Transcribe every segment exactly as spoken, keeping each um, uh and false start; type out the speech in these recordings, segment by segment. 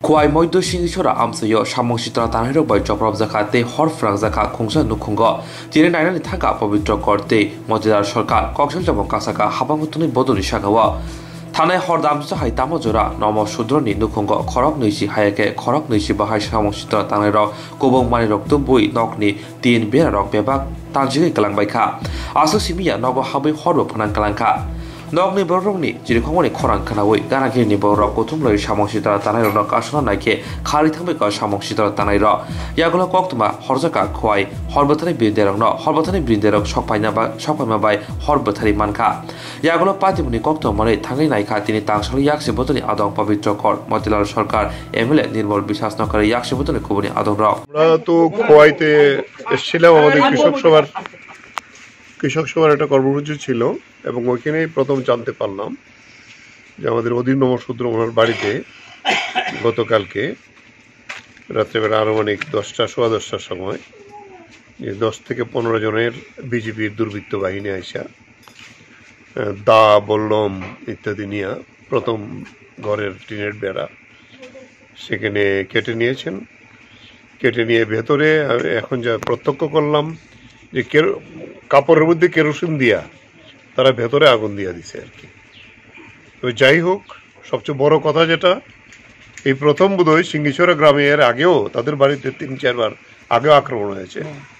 Kuai moido singisora amsayo samong sitra tanhero bai joprab zakate hor frang zaka khungsa nukhungo jine nainani thaka pavitro korte motidar sarkar koksal jabong kasaka habangutuni bodoni shagawa থানায় হরদামসা high তামজোরা নম সুদ্রনি নুখুঙ্গ খরক নৈসি হায়াকে খরক নৈসি বাহাই সামংসিত তানাই rock কোবং মানি rock তুবুই নকনি তিন Bera rock বেবাক তানজিগে কালাংবাইখা আসো সিমিয়া নব হাबै হরব ফানাং কালাংখা নকনি বরংনি জিরিখংনি খরাং খানাওই গানাগিরনি বরক গথুমলাই সামংসিত তানাই rock আসনা নাইকে খালি থামবেক সামংসিত তানাই র ইয়াগুলো কক্তমা হরজাকা খোয়াই হরবথানি বৃন্দেরক ন হরবথানি বৃন্দেরক সকপাইনা বা সকপাইমা বাই হরবথানি মানখা ইয়াগুলো পাতিমনি কক্তমরে থাঙ্গাই নাইখা তিনি তাংসালি ইয়াকসে বতনি আদং পবিত্র কর মতিলাল সরকার এমএলএ নির্মল বিশ্বাস নকরে ইয়াকসে বতনি কুবনি আদং র আমরা তো খোয়াইতে এসেছিলাম আমাদের কৃষক সভার কৃষক সভার একটা কর্মসূচি ছিল এবং ওইখানেই প্রথম জানতে পারলাম যে আমাদের অধীর নমঃশূদ্র ওনার বাড়িতে গতকালকে রাত্রেবেলা আনুমানিক দশটা সোয়া দশটার সময় যে দশ থেকে পনেরো জনের বিজেপির দুর্বৃত্ত বাহিনী আইসা দা বল্লম ইত্যাদি নিয়ে প্রথম ঘরের টিনের বেড়া সেখানে কেটে নিয়েছেন। কেটে নিয়ে ভেতরে এখন যা প্রত্যক্ষ করলাম যে কাপড়ের মধ্যে কেরোসিন দিয়া তারা ভেতরে আগুন দিয়া দিছে আর কি। তো যাই হোক, সবচেয়ে বড় কথা যেটা, এই প্রথম বোধহয় সিঙ্গিছড়া গ্রামে এর আগেও তাদের বাড়িতে তিন চারবার আগেও আক্রমণ হয়েছে।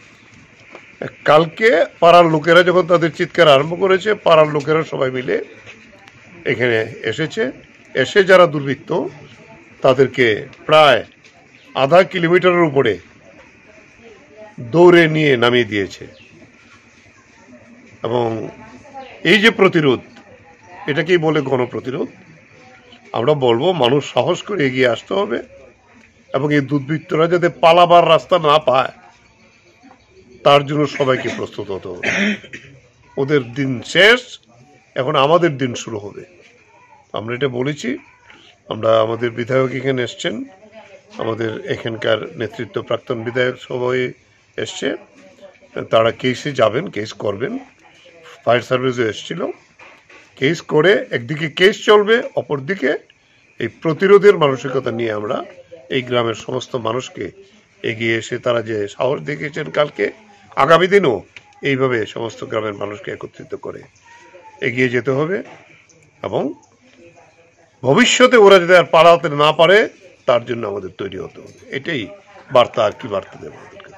কালকে পাড়ার লোকেরা যখন তাদের চিৎকার আরম্ভ করেছে, পাড়ার লোকেরা সবাই মিলে এখানে এসেছে। এসে যারা দুর্বৃত্ত তাদেরকে প্রায় আধা কিলোমিটারের উপরে দৌড়ে নিয়ে নামিয়ে দিয়েছে। এবং এই যে প্রতিরোধ, এটাকেই বলে গণপ্রতিরোধ। আমরা বলবো মানুষ সাহস করে এগিয়ে আসতে হবে এবং এই দুর্বৃত্তরা যাতে পালাবার রাস্তা না পায় তার জন্য সবাইকে প্রস্তুত হতে হবে। ওদের দিন শেষ, এখন আমাদের দিন শুরু হবে। আমরা এটা বলেছি। আমরা আমাদের বিধায়ক এখানে এসছেন, আমাদের এখানকার নেতৃত্ব প্রাক্তন বিধায়ক সবাই এসছে। তারা কেসে যাবেন, কেস করবেন। ফায়ার সার্ভিসও এসেছিল। কেস করে একদিকে কেস চলবে, অপরদিকে এই প্রতিরোধের মানসিকতা নিয়ে আমরা এই গ্রামের সমস্ত মানুষকে এগিয়ে এসে তারা যে সাহস দেখিয়েছেন কালকে, আগামী দিনও এইভাবে সমস্ত গ্রামের মানুষকে একত্রিত করে এগিয়ে যেতে হবে এবং ভবিষ্যতে ওরা যদি আর পালাতে না পারে তার জন্য আমাদের তৈরি হতে হবে। এটাই বার্তা। আর কি বার্তা দেবো?